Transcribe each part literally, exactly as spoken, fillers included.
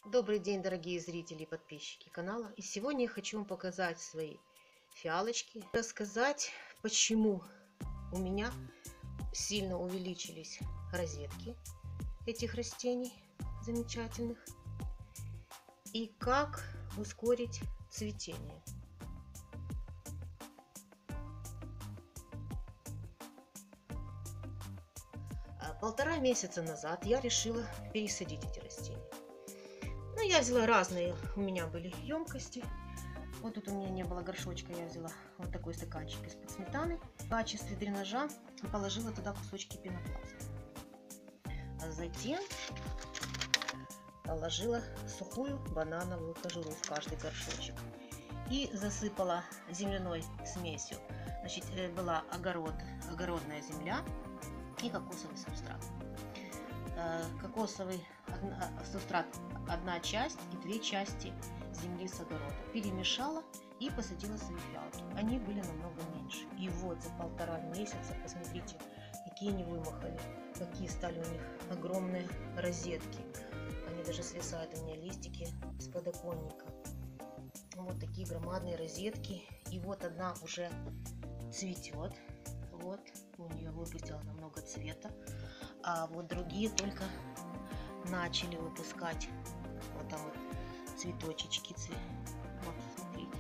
Добрый день, дорогие зрители и подписчики канала. И сегодня я хочу вам показать свои фиалочки, рассказать, почему у меня сильно увеличились розетки этих растений замечательных и как ускорить цветение. Полтора месяца назад я решила пересадить эти растения. Ну, я взяла разные, у меня были емкости. Вот тут у меня не было горшочка, я взяла вот такой стаканчик из-под сметаны. В качестве дренажа положила туда кусочки пенопласта. А затем положила сухую банановую кожуру в каждый горшочек. И засыпала земляной смесью. Значит, была огород, огородная земля и кокосовый субстрат. Кокосовый субстрат одна часть и две части земли с огорода. Перемешала и посадила свои фиалки. Они были намного меньше. И вот за полтора месяца, посмотрите, какие они вымахали, какие стали у них огромные розетки. Они даже свисают у меня листики с подоконника. Вот такие громадные розетки. И вот одна уже цветет. Вот у нее выпустила намного цвета. А вот другие только начали выпускать. Вот там вот цветочечки. Вот, смотрите.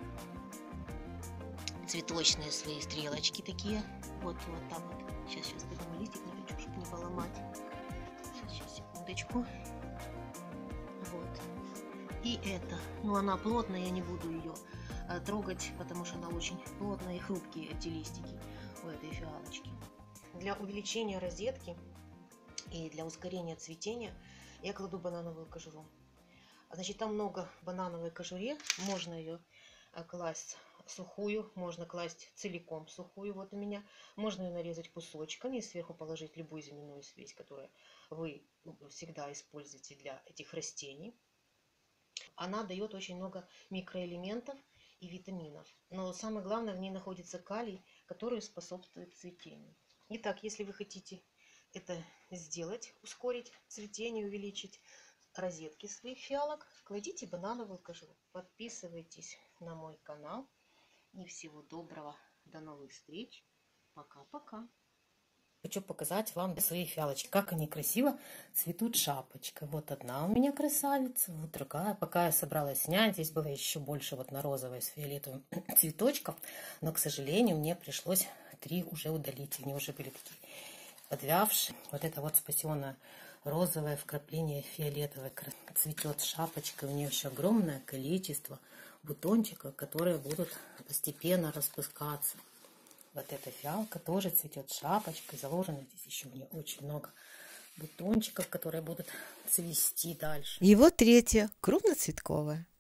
Цветочные свои стрелочки такие. Вот, вот там вот. Сейчас, сейчас подниму листик, не хочу, чтобы не поломать. Сейчас, сейчас, секундочку. Вот. И это. Ну, она плотная, я не буду ее трогать, потому что она очень плотная и хрупкие, эти листики у этой фиалочки. Для увеличения розетки и для ускорения цветения я кладу банановую кожуру. Значит, там много банановой кожуры. Можно ее класть сухую, можно класть целиком сухую. Вот у меня. Можно ее нарезать кусочками и сверху положить любую земляную смесь, которую вы всегда используете для этих растений. Она дает очень много микроэлементов и витаминов. Но самое главное, в ней находится калий, который способствует цветению. Итак, если вы хотите это сделать, ускорить цветение, увеличить розетки своих фиалок, кладите банановую кожуру. Подписывайтесь на мой канал. И всего доброго. До новых встреч. Пока-пока. Хочу показать вам свои фиалочки, как они красиво цветут шапочкой. Вот одна у меня красавица, вот другая. Пока я собралась снять, здесь было еще больше вот на розовой с фиолетовым цветочков, но, к сожалению, мне пришлось три уже удалить. Они уже были такие подвявшие. Вот это вот спасенное розовое вкрапление фиолетовой цветет шапочкой. У нее еще огромное количество бутончиков, которые будут постепенно распускаться. Вот эта фиалка тоже цветет шапочкой, заложено здесь еще у нее очень много бутончиков, которые будут цвести дальше. И вот третья, крупноцветковая.